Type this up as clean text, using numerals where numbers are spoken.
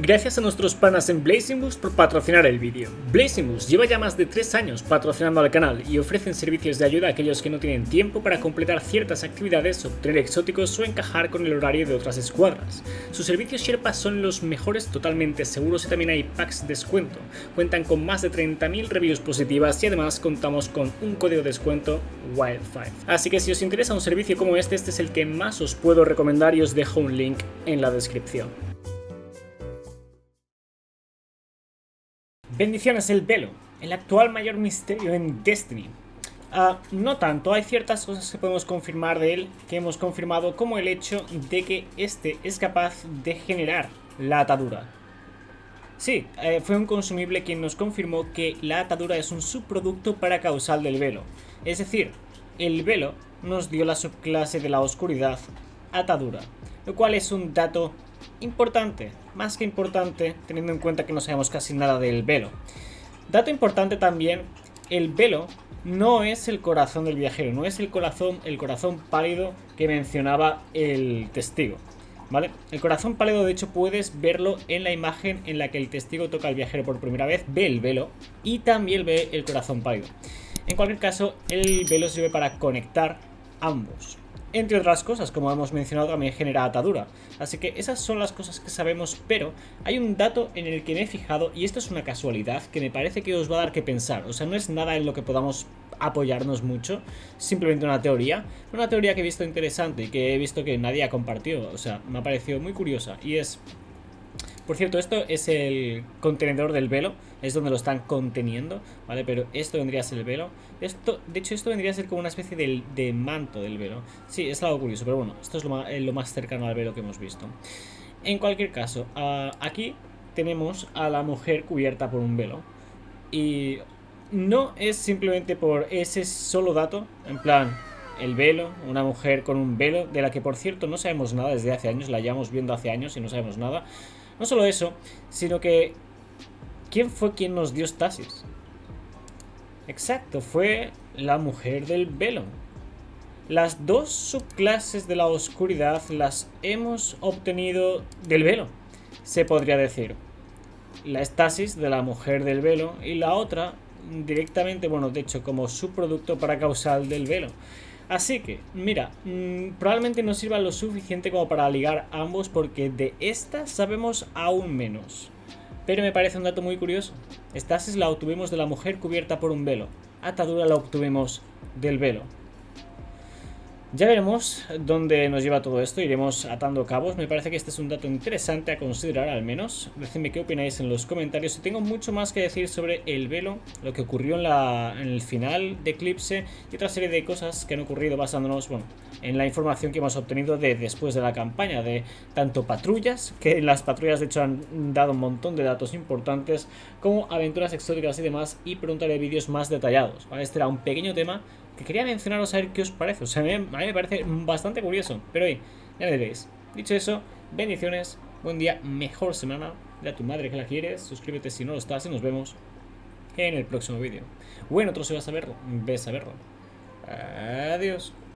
Gracias a nuestros panas en Blazing Boost por patrocinar el vídeo. Blazing Boost lleva ya más de 3 años patrocinando al canal y ofrecen servicios de ayuda a aquellos que no tienen tiempo para completar ciertas actividades, obtener exóticos o encajar con el horario de otras escuadras. Sus servicios Sherpa son los mejores, totalmente seguros, y también hay packs de descuento. Cuentan con más de 30.000 reviews positivas y además contamos con un código de descuento WILD5. Así que si os interesa un servicio como este es el que más os puedo recomendar y os dejo un link en la descripción. Bendiciones, el velo, el actual mayor misterio en Destiny. No tanto, hay ciertas cosas que podemos confirmar de él, que hemos confirmado, como el hecho de que este es capaz de generar la atadura. Sí, fue un consumible quien nos confirmó que la atadura es un subproducto para causal del velo. Es decir, el velo nos dio la subclase de la oscuridad, atadura, lo cual es un dato importante, más que importante, teniendo en cuenta que no sabemos casi nada del velo. Dato importante también, el velo no es el corazón del viajero, no es el corazón pálido que mencionaba el testigo, ¿vale? El corazón pálido, de hecho, puedes verlo en la imagen en la que el testigo toca al viajero por primera vez, ve el velo y también ve el corazón pálido. En cualquier caso, el velo sirve para conectar ambos. Entre otras cosas, como hemos mencionado, también genera atadura. Así que esas son las cosas que sabemos, pero hay un dato en el que me he fijado, y esto es una casualidad que me parece que os va a dar que pensar. O sea, no es nada en lo que podamos apoyarnos mucho, simplemente una teoría que he visto interesante y que he visto que nadie ha compartido. O sea, me ha parecido muy curiosa, y es... Por cierto, esto es el contenedor del velo, es donde lo están conteniendo, ¿vale? Pero esto vendría a ser el velo. De hecho, esto vendría a ser como una especie de manto del velo. Sí, es algo curioso, pero bueno, esto es lo más cercano al velo que hemos visto. En cualquier caso, aquí tenemos a la mujer cubierta por un velo. Y no es simplemente por ese solo dato, en plan... El velo, una mujer con un velo, de la que por cierto no sabemos nada desde hace años, la llevamos viendo hace años y no sabemos nada. No solo eso, sino que... ¿quién fue quien nos dio estasis? Exacto, fue la mujer del velo. Las dos subclases de la oscuridad las hemos obtenido del velo, se podría decir. La estasis de la mujer del velo y la otra directamente, bueno, de hecho como subproducto para causal del velo. Así que, mira, probablemente no sirva lo suficiente como para ligar ambos, porque de esta sabemos aún menos. Pero me parece un dato muy curioso. Estasis la obtuvimos de la mujer cubierta por un velo. Atadura la obtuvimos del velo. Ya veremos dónde nos lleva todo esto, iremos atando cabos. Me parece que este es un dato interesante a considerar, al menos. Decidme qué opináis en los comentarios. Y tengo mucho más que decir sobre el velo, lo que ocurrió en el final de Eclipse y otra serie de cosas que han ocurrido basándonos, bueno, en la información que hemos obtenido después de la campaña, de tanto patrullas, que las patrullas de hecho han dado un montón de datos importantes, como aventuras exóticas y demás, y pronto haré vídeos más detallados, ¿vale? Este era un pequeño tema que quería mencionaros a ver qué os parece. O sea, a mí me parece bastante curioso, pero hoy ya me diréis. Dicho eso, bendiciones, buen día, mejor semana. Dile a tu madre que la quieres, suscríbete si no lo estás y nos vemos en el próximo vídeo. O en otro si vas a verlo, ves a verlo. Adiós.